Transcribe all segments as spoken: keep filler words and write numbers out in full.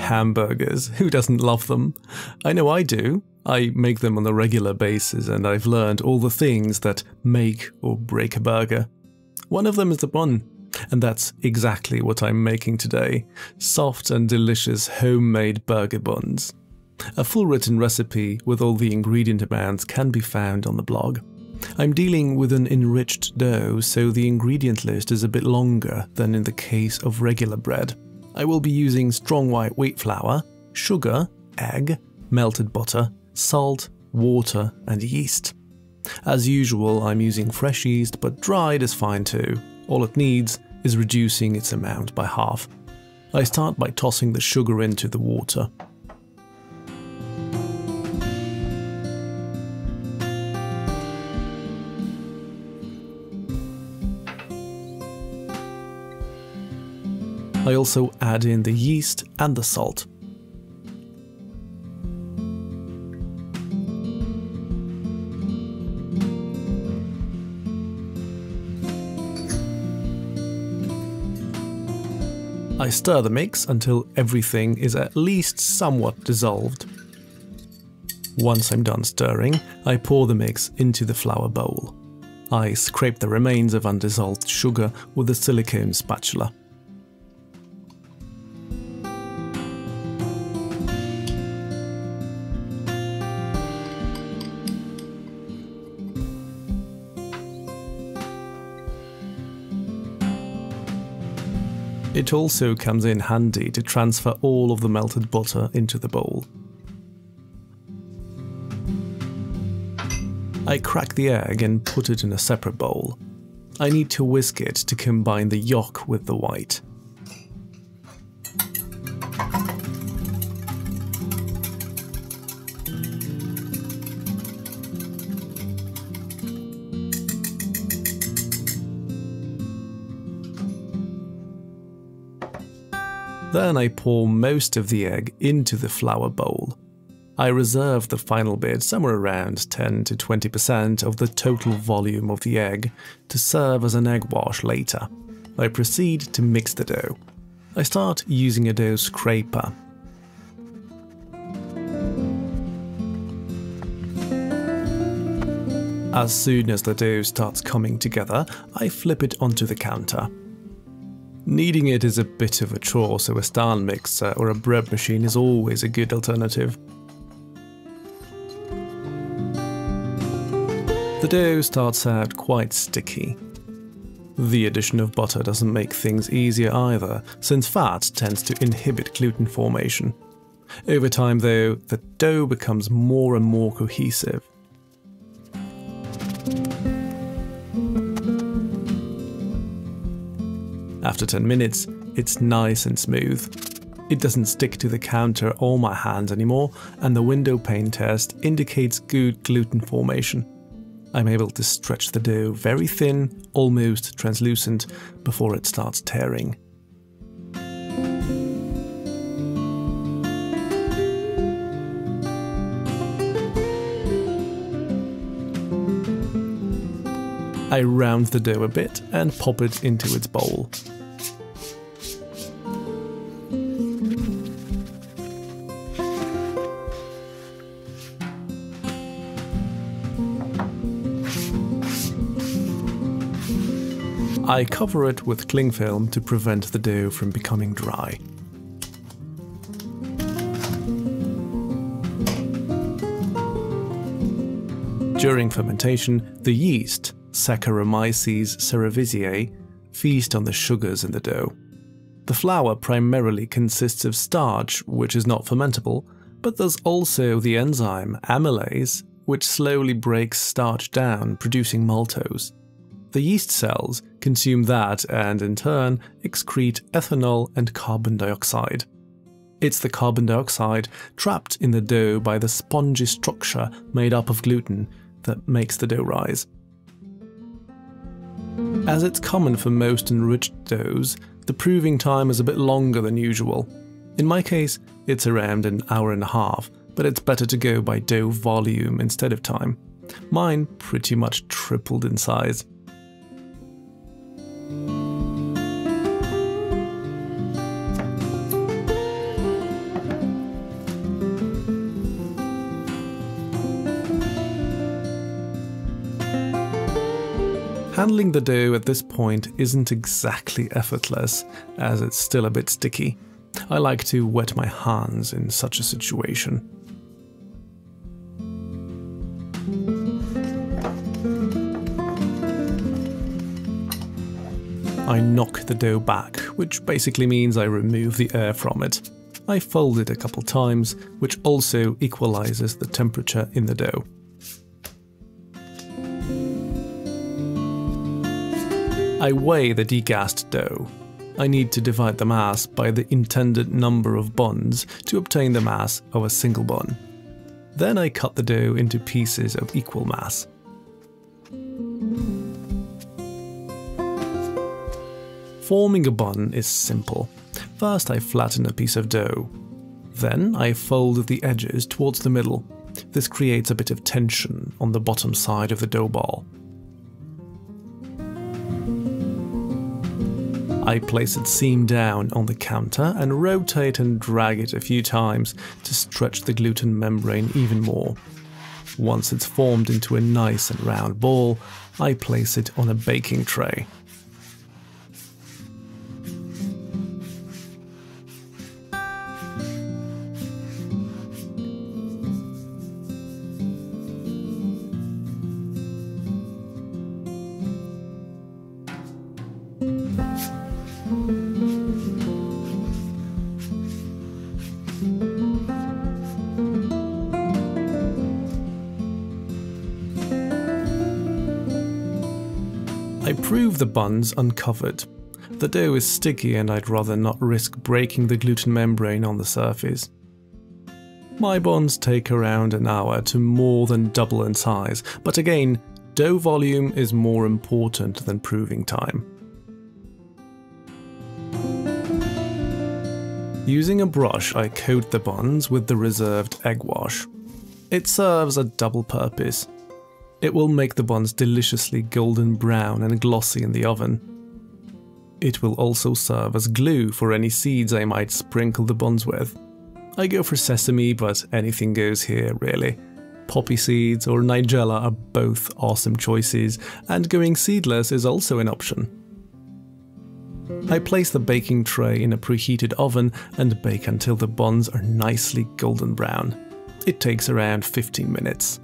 hamburgers. Who doesn't love them? I know I do. I make them on a regular basis, and I've learned all the things that make or break a burger. One of them is the bun, and that's exactly what I'm making today. Soft and delicious homemade burger buns. A full written recipe with all the ingredient amounts can be found on the blog. I'm dealing with an enriched dough, so the ingredient list is a bit longer than in the case of regular bread. I will be using strong white wheat flour, sugar, egg, melted butter, salt, water and yeast. As usual, I'm using fresh yeast, but dried is fine too. All it needs is reducing its amount by half. I start by tossing the sugar into the water. I also add in the yeast and the salt. I stir the mix until everything is at least somewhat dissolved. Once I'm done stirring, I pour the mix into the flour bowl. I scrape the remains of undissolved sugar with a silicone spatula. It also comes in handy to transfer all of the melted butter into the bowl. I crack the egg and put it in a separate bowl. I need to whisk it to combine the yolk with the white. Then I pour most of the egg into the flour bowl. I reserve the final bit, somewhere around ten to twenty percent of the total volume of the egg, to serve as an egg wash later. I proceed to mix the dough. I start using a dough scraper. As soon as the dough starts coming together, I flip it onto the counter. Kneading it is a bit of a chore, so a stand mixer or a bread machine is always a good alternative. The dough starts out quite sticky. The addition of butter doesn't make things easier either, since fat tends to inhibit gluten formation. Over time though, the dough becomes more and more cohesive. After ten minutes, it's nice and smooth. It doesn't stick to the counter or my hands anymore, and the window pane test indicates good gluten formation. I'm able to stretch the dough very thin, almost translucent, before it starts tearing. I round the dough a bit and pop it into its bowl. I cover it with cling film to prevent the dough from becoming dry. During fermentation, the yeast, Saccharomyces cerevisiae, feast on the sugars in the dough. The flour primarily consists of starch, which is not fermentable, but there's also the enzyme amylase, which slowly breaks starch down, producing maltose. The yeast cells consume that and, in turn, excrete ethanol and carbon dioxide. It's the carbon dioxide trapped in the dough by the spongy structure made up of gluten that makes the dough rise. As it's common for most enriched doughs, the proving time is a bit longer than usual. In my case, it's around an hour and a half, but it's better to go by dough volume instead of time. Mine pretty much tripled in size. Handling the dough at this point isn't exactly effortless, as it's still a bit sticky. I like to wet my hands in such a situation. I knock the dough back, which basically means I remove the air from it. I fold it a couple times, which also equalizes the temperature in the dough. I weigh the degassed dough. I need to divide the mass by the intended number of buns to obtain the mass of a single bun. Then I cut the dough into pieces of equal mass. Forming a bun is simple. First I flatten a piece of dough. Then I fold the edges towards the middle. This creates a bit of tension on the bottom side of the dough ball. I place it seam down on the counter and rotate and drag it a few times to stretch the gluten membrane even more. Once it's formed into a nice and round ball, I place it on a baking tray. I prove the buns uncovered. The dough is sticky and I'd rather not risk breaking the gluten membrane on the surface. My buns take around an hour to more than double in size, but again, dough volume is more important than proving time. Using a brush, I coat the buns with the reserved egg wash. It serves a double purpose. It will make the buns deliciously golden brown and glossy in the oven. It will also serve as glue for any seeds I might sprinkle the buns with. I go for sesame, but anything goes here really. Poppy seeds or nigella are both awesome choices, and going seedless is also an option. I place the baking tray in a preheated oven and bake until the buns are nicely golden brown. It takes around fifteen minutes.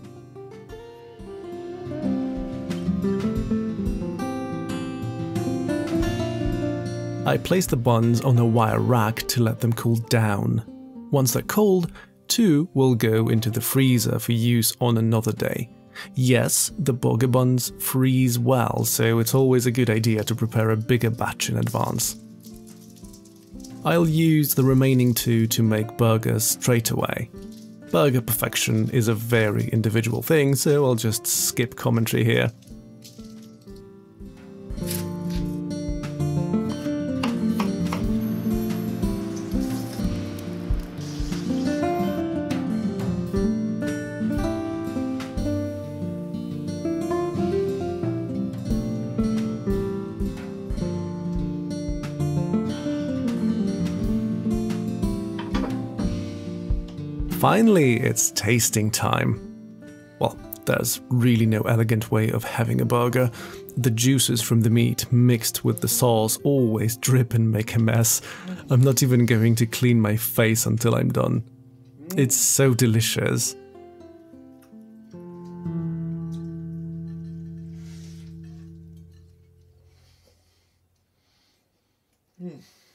I place the buns on a wire rack to let them cool down. Once they're cold, two will go into the freezer for use on another day. Yes, the burger buns freeze well, so it's always a good idea to prepare a bigger batch in advance. I'll use the remaining two to make burgers straight away. Burger perfection is a very individual thing, so I'll just skip commentary here. Finally, it's tasting time. Well, there's really no elegant way of having a burger. The juices from the meat mixed with the sauce always drip and make a mess. I'm not even going to clean my face until I'm done. It's so delicious. Mm.